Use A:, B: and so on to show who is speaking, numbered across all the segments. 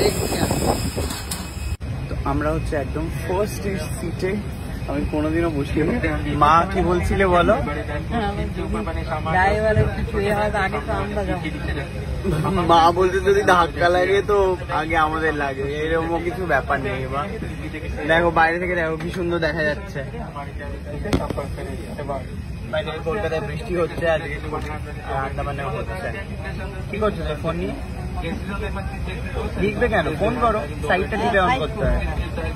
A: তো আমরা হচ্ছে একদম ফার্স্ট সিটে, আমি কোনোদিনও বসিনি। মা কি বলছিলে বলো? মা বলতে যদি ধাক্কা লাগে তো আগে আমাদের লাগে, এরকম কিছু ব্যাপার নেই। বা দেখো বাইরে থেকে দেখো কি সুন্দর দেখা যাচ্ছে। বাইরে কলকাতায় বৃষ্টি হচ্ছে, আজকে আন্দামানে হচ্ছে। কি করছো তোর ফোন নিয়ে? লিখবে কেন? ফোন করো, সাইডটা টিপে অন করতে হয়।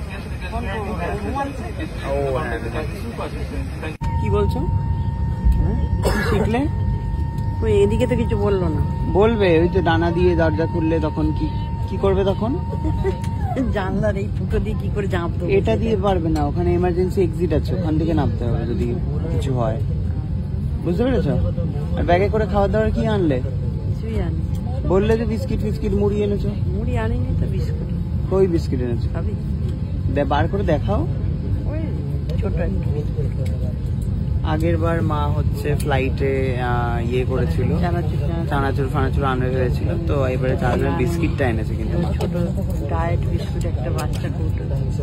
A: কি বলছো? শিখলে
B: এদিকে তো কিছু বললো না।
A: বলবে, ওই তো ডানা দিয়ে দরজা খুললে তখন কি করবে তখন?
B: জানলার এই ফুটো দিয়ে কি করে জানতো?
A: এটা দিয়ে পারবে না, ওখানে এমার্জেন্সি এক্সিট আছে, ওখান থেকে নামতে হবে যদি কিছু হয়। বুঝতে পেরেছ? আর ব্যাগে করে খাওয়া দাওয়ার কি আনলে?
B: কিছুই আনি।
A: বললে যে বিস্কিট মুড়ি এনেছো।
B: মুড়ি আনিনি তো, বিস্কুট।
A: কই বিস্কিট এনেছো?
B: খাবি?
A: বার করে দেখাও।
B: ওই ছোট একটু।
A: আগের বার মা হচ্ছে ফ্লাইটে ইয়ে করেছিল, চানাচুর ফানাচুর আনতে হয়েছিল, তো এবারে তার বিস্কিটটা এনেছে। কিন্তু
B: ছোট ডায়েট বিস্কুট একটা বাচ্চা কৌটো।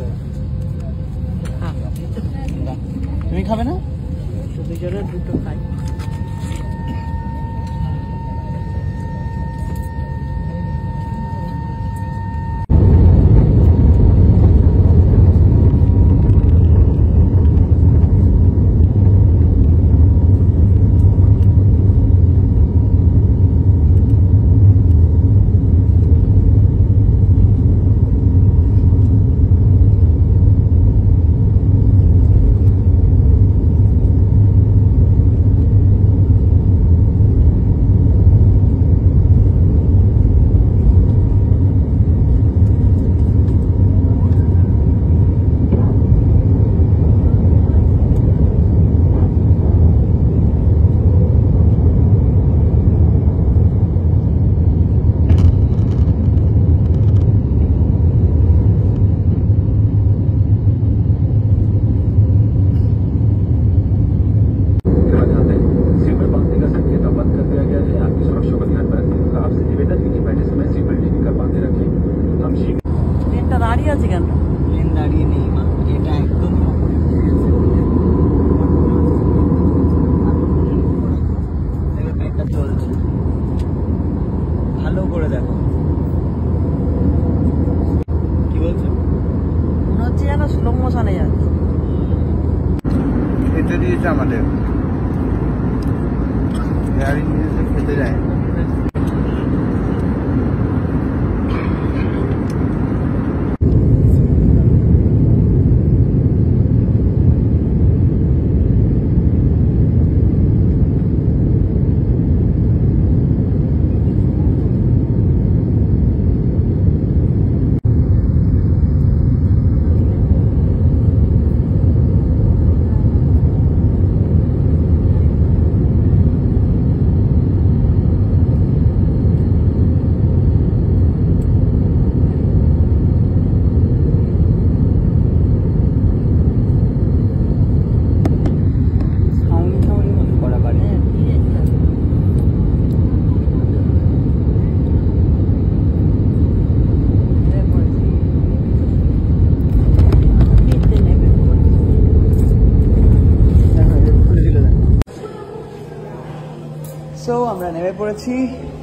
A: তুমি খাবে না?
B: দুজনে দুটো খাই। দাঁড়িয়ে আছে কেন?
A: ট্রেন দাঁড়িয়ে নেই মা, এটা একদম চলছে। ভালো করে দেখো। কি বলছো?
B: মনে হচ্ছে যেন স্লো মোশনে যাচ্ছে।
A: খেতে দিয়েছে আমাদের, খেতে যায়। সো আমরা নেমে পড়েছি